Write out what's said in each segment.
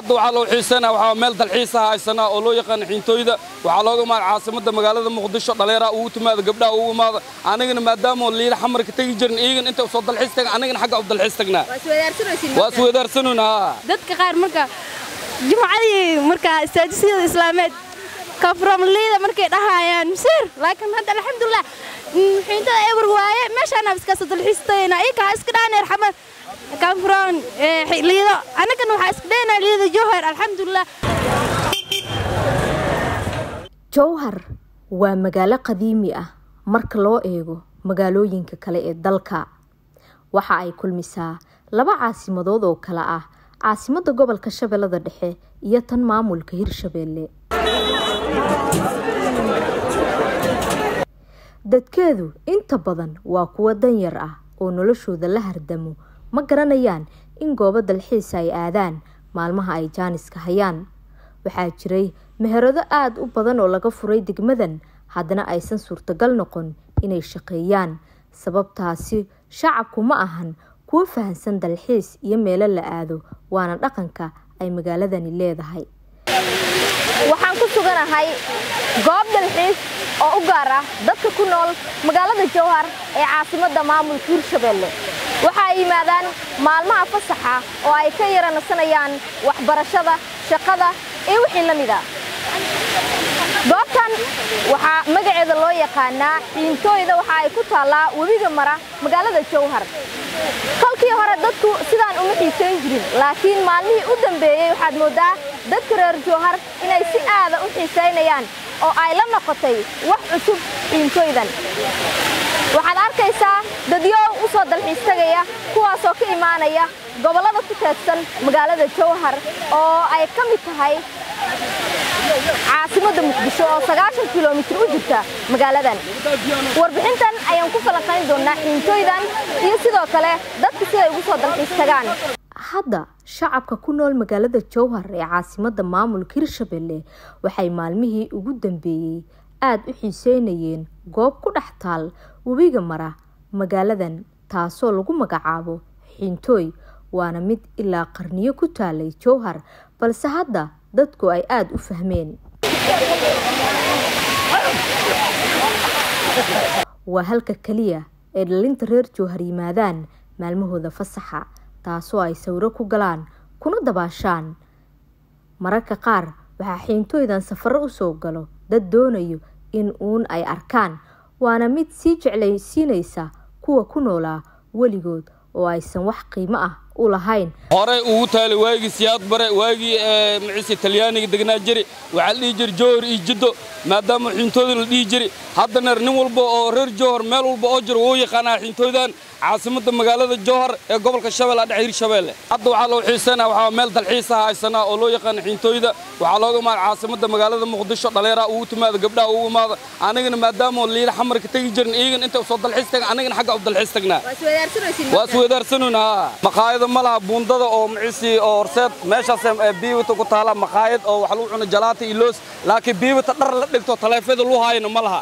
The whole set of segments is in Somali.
hadda waxaa loo xiisanaa waxaa meel dalxiisaha haysana oo loo yaqaan xiintooyda waxaa looga maal caasimada magaalada Muqdisho dhalinyaro ugu timaado gabdhaha ugu imaado anigana maadaama liila xamarka tagi jirin iyagan inta soo dalxiis tagan anigana xagga u dalxiis tagnaa waas weedaarsanuna dadka qaar marka jumcadii marka istaajisada islaameed ka from liida markay dhahayaan sir laakiin hadda alxamdulillah xiintada eber waaye meeshaan iska soo dalxiistayna iyaga iska dhaanay xamar كان فران ليدا أنا كنا حاسدين ليدا جوهر الحمد لله. جوهر ومجال قديمي marka loo eego magaalooyinka kale ee dalka waxa ay kulmisaa laba caasimadood oo kala ah caasimada gobolka Shabeellada Dhexe iyo tan maamulka Hirshabeelle dadkeedu inta badan waa kuwa danyar ah oo noloshooda la hardamo ma garanayaan in goobo dalxiis ay aadaan maalmaha ay jaaniska hayaan waxaa jiray meherado aad u badan oo laga furay degmadan haddana aysan suurtagal noqon inay shaqeeyaan sababtaasi shacabku ma ahan kuwa fahansan dalxiis iyo meelo la aado waana dhaqanka ay magaaladani leedahay waxaan ku suganahay goob dalxiis oo u gaar ah dadka ku nool magaalada Jowhar ee caasimada maamulka Hirshabeelle waxa ay yimaadaan maalmaha fasaxa oo ay ka yaranasanayaan waxbarashada shaqada iyo wixii la mid ah goobtan waxa magaceeda loo yaqaanaa xiintooyda waxa ay ku taalaa webiga mara magaalada Jowhar kolkii hore dadku sidaan uma xiisayn jirin laakiin maalmihii u dambeeyay waxaad moodaa dadka reer Jowhar inay si aad u xiisaynayaan oo ay la noqotay wax cusub xiintooydan waxaad arkaysaa dadyo u soo dalxiis tagaya kuwaas oo ka imaanaya gobolada ku teedsan magaalada Jowhar oo ay ka mid tahay caasimada Muqdisho oo 90 kiiloomitir u jirta magaaladan warbixintan ayaan ku falanqayn doonaa xiintooydan iyo sidoo kale dadka sida ugu soo dalxiis tagaan hadda shacabka ku nool magaalada Jowhar ee caasimada maamulka Hirshabeelle waxay maalmihii ugu dambeeyay aad u xiiseynayeen goob ku dhex taal webiga mara magaaladan taasoo lagu magacaabo xiintooy waana mid ilaa qarniyo ku taalay Jowhar balse hadda dadku ay aad u fahmeen waa halka kaliya ee dhalinta reer Jowhar yimaadaan maalmahooda fasaxa taasoo ay sawiro ku galaan kuna dabaashaan mararka qaar waxa xiintooydan safar u soo galo dad doonayo in uun ay arkaan waana mid si jeclaysiinaysa kuwa ku noolaa waligood oo aysan wax qiimo ah u lahayn hore ugu taali waagi siyaad bare waagi micisi talyaaniga degnaa jiri waxa la dhigi jiray Jowhar iyo Jiddo maadaama xiintooda la dhigi jiray haddana nin walba oo reer Jowhar meel walba oo jiro oo yaqaan xiintooydan caasimada magaalada Jowhar ee gobolka Shabeellaha Dhexe Hirshabeelle hadda waxaa loo xiisanaa waxaa meel dalxiisaha haysana oo loo yaqaan xiintooyda waxaa looga maal caasimada magaalada Muqdisho dhalinyaro ugu timaado gabdhaha ugu imaado anigana maadaama liila xamarka tagi jirin iyagan inta soo dalxiis tagan anigana xagga u dalxiis tagnaa waas weedaarsanuna maqaayad malaha buundada oo micisi oo horseed meeshaas biibta ku taala maqaayad oo wax lagu cuno jalaati iyo loos laakiin biibta dhar la dhigto taleefada loo haayna malaha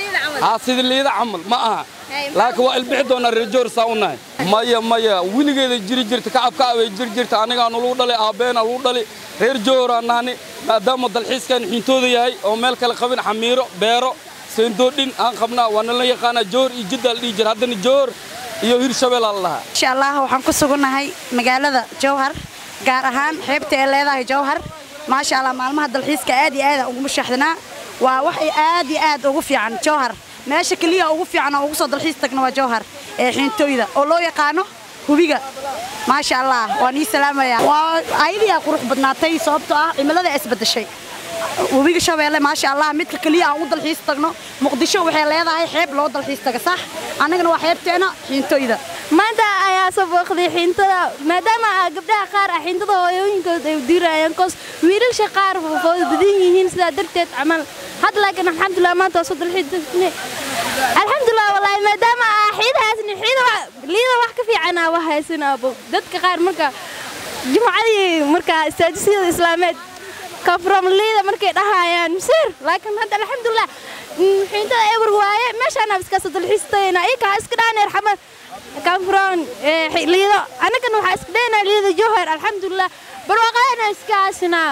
sida liida camal ma aha laakiin waa ilbixi doona reer Jowhar saawnaa maya wiligeeda jiri jirta kacabka ay jiri jirta aniga aan lagu dhalay aabeena lagu dhalay reer Jowhar anaani maadaama dalxiiskan xiintooda yahay oo meel kale qabin xamiiro beero seendodin aan qabnaa waana la yaqaan Jowhar iyo Jiddo la dhigi jir haddana Jowhar iyo Hirshabeelle Allah insha Allah waxaan ku suganahay magaalada Jowhar gaar ahaan xeebta ee leedahay Jowhar ma sha Allah maalmaha dalxiiska aad iyo aad ugu mashaaxdana waa wax aad iyo aad ugu fiican Jowhar meesha kaliya ugu fiican oo ugu soo dalxiis tagna waa Jowhar ee xiintooyda oo loo yaqaano hubiga ma sha Allah waan ii salaamaya waa aydiya qurux badnaatay sababtoo ah cimilada isbedeshay webiga Shabeelle ma sha Allah midka kaliya aan u dalxiis tagno Muqdisho waxay leedahay xeeb loo dalxiis taga sax anagana waa xeebteena xiintooyda maanta ayaa soo booqday xiintada maadaama gabdhaha qaar xiintada hooyooyinkooda ay diirayaan koos wiilasha qaar oo badan yihiin sida darteed amal had laakiin alxamdulillah maanta soo dalxiis alxamdulillah wallahi maadaama xiidaasni liida wax ka fiican ah haysanaa dadka qaar marka jumcadii marka istaajisada islaameed ka from liida markay dhahayaan sir laakiin hadda alxamdulillah xiintada eber waaye meeshaan iska soo dalxiistayna iyaga iska dhaanay xamar kan from liida anagana waxa iska dhaanay liida Jowhar alxamdulillah barwaaqadana iska aasnaa.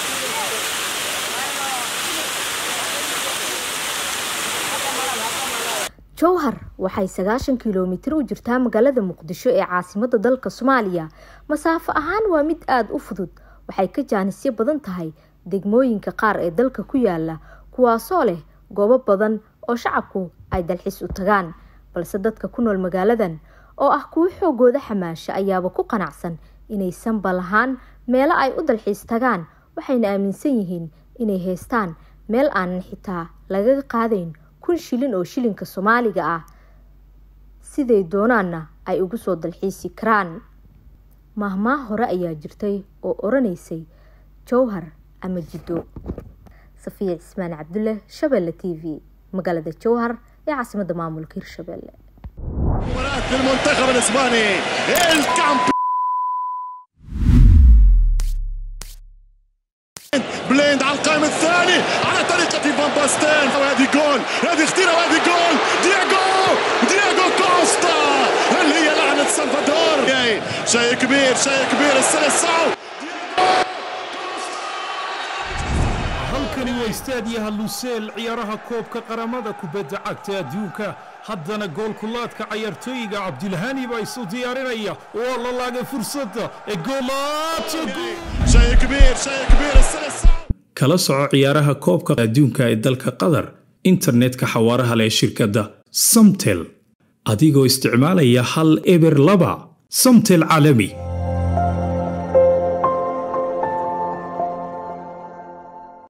jowhar waxay 90 kiiloomitir u jirtaa magaalada muqdisho ee caasimadda dalka Soomaaliya. masaafo ahaan waa mid aad u fudud, waxay ka jaanisyo badan tahay degmooyinka qaar ee dalka ku yaala kuwaasoo leh goobo badan oo shacabku ay dalxiis u tagaan, balse dadka ku nool magaaladan oo ah kuwa xoogooda xamaasha ayaaba ku qanacsan inaysan balahaan meelo ay u dalxiis tagaan, waxayna aaminsan yihiin inay haystaan meel aan xitaa laga qaadayn 1,000 shilin oo shilinka Soomaaliga ah siday doonaanna ay ugu soo dalxiisi karaan. mahmaa hore ayaa jirtay oo oranaysay jowhar ama jiddo. Safiya Ismaan Cabdulle, Shabeelle TV, magaalada Jowhar ee caasimadda maamulka Hirshabeelle. مباراة المنتخب الإسباني بليند على القائم الثاني على طريقة فان باستين، وهذه جول، هذه خطيرة وهذه جول. دياغو كوستا، هل هي لعنة سلفادور؟ شيء كبير السلسعو. halkani waa istaadiyaha Lusail ciyaaraha koobka qaramada kubadda cagta adduunka. haddana gool kulaadka ciyaartooyga Cabdilhani baa isu diyaarinaya oo la laagay fursadda ee goolaadka. شيء كبير السلسعو. kala soco ciyaaraha koobka adduunka ee dalka Qatar internetka xawaaraha leh shirkadda Samtel adigoo isticmaalaya hal eber 2 Samtel caalami.